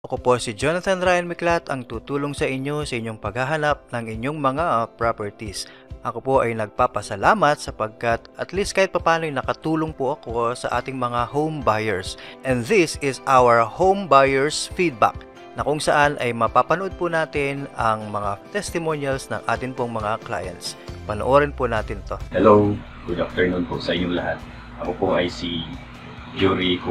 Ako po si Jonathan Ryan Miklat ang tutulong sa inyo sa inyong paghahanap ng inyong mga properties. Ako po ay nagpapasalamat sapagkat at least kahit papano ay nakatulong po ako sa ating mga home buyers. And this is our home buyers feedback na kung saan ay mapapanood po natin ang mga testimonials ng atin pong mga clients. Panoorin po natin to. Hello, good afternoon po sa inyong lahat. Ako po ay si Joerey.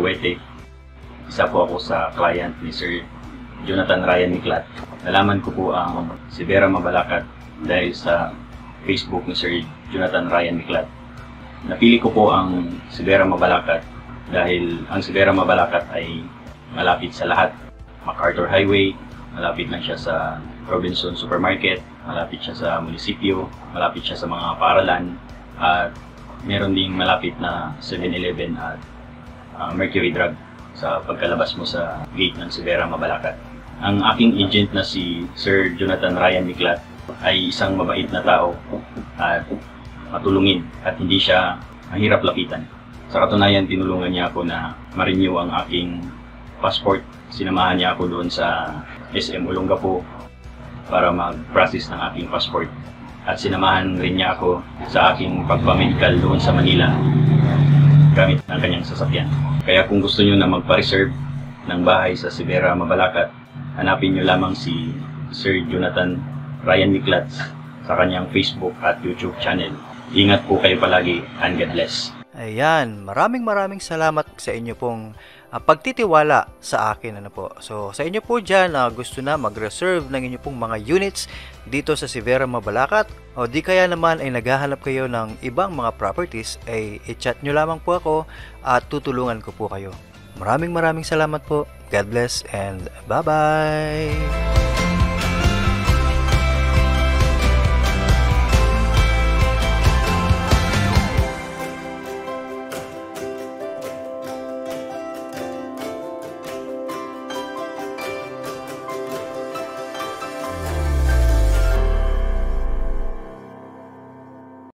Isa po ako sa client ni Sir Jonathan Ryan Miklat. Nalaman ko po ang Xevera Mabalacat dahil sa Facebook ni Sir Jonathan Ryan Miklat. Napili ko po ang Xevera Mabalacat dahil ang Xevera Mabalacat ay malapit sa lahat. MacArthur Highway, malapit lang siya sa Robinson Supermarket, malapit siya sa munisipyo, malapit siya sa mga paaralan, at meron ding malapit na 7-Eleven at Mercury Drug sa pagkalabas mo sa gate ng Xevera Mabalacat. Ang aking agent na si Sir Jonathan Ryan Miklat ay isang mabait na tao at matulungin at hindi siya mahirap lapitan. Sa katunayan, tinulungan niya ako na ma-renew ang aking passport. Sinamahan niya ako doon sa SM Olongapo para mag-process ng aking passport. At sinamahan rin niya ako sa aking pagpamedical doon sa Manila gamit ang kanyang sasakyan. Kaya kung gusto nyo na magpa-reserve ng bahay sa Xevera Mabalacat, hanapin nyo lamang si Sir Jonathan Ryan Miklat sa kanyang Facebook at YouTube channel. Ingat po kayo palagi and God bless. Ayan, maraming salamat sa inyo pong pagtitiwala sa akin. So sa inyo po dyan na gusto na mag-reserve ng inyo pong mga units dito sa Xevera Mabalacat, o di kaya naman ay naghahanap kayo ng ibang mga properties, ay i-chat nyo lamang po ako at tutulungan ko po kayo. Maraming salamat po. God bless and bye-bye!